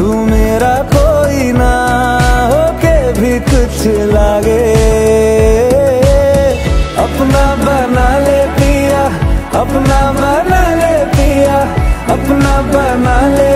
तू मेरा कोई ना होके भी कुछ लागे। अपना बना ले पिया, अपना बना ले पिया, अपना बना ले